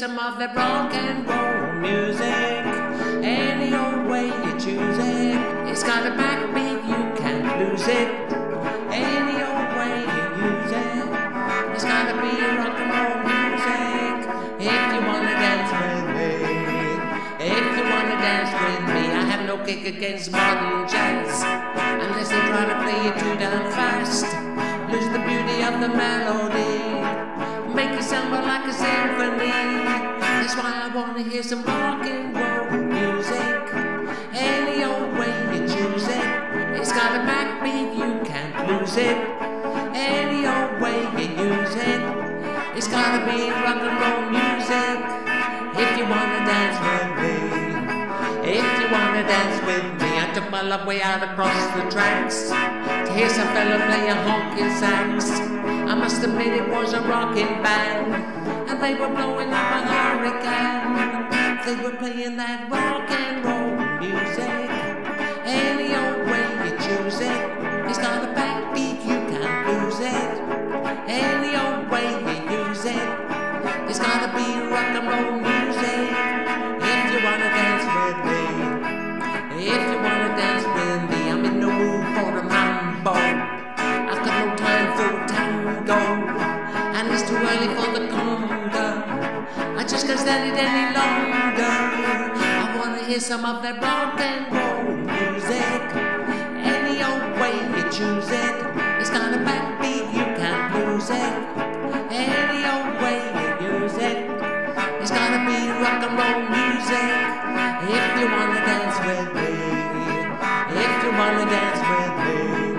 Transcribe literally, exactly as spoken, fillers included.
some of that rock and roll music. Any old way you choose it. It's got a backbeat, you can't lose it. Any old way you use it. It's gotta be rock and roll music. If you wanna dance with me, if you wanna dance with me, I have no kick against modern jazz, unless they try to play it too damn fast. Lose the beauty of the melody, make it sound more like a symphony. That's why I wanna hear some rock and roll music. Any old way you choose it. It's got a backbeat, you can't lose it. Any old way you use it. It's gotta be rock and roll music. If you wanna dance with me, if you wanna dance with me, I took my love way out across the tracks to hear some fella play a honking sax. I must admit it was a rocking band, and they were blowing up a hurricane. They were playing that rock and roll music. Any old way you choose it. It's got a backbeat, you can't lose it. Any old way you use it. It's gotta be rock and roll music. If you wanna dance with me, if you wanna dance with me, I'm in the mood for the mambo. I've got no time for tango, and it's too early for the conga. I just can't stand it any longer. I wanna hear some of that rock and roll music. Any old way you choose it. It's got a backbeat, you can't lose it. Any old way you use it. It's gotta be rock and roll music. If you wanna dance with me, if you wanna dance with me.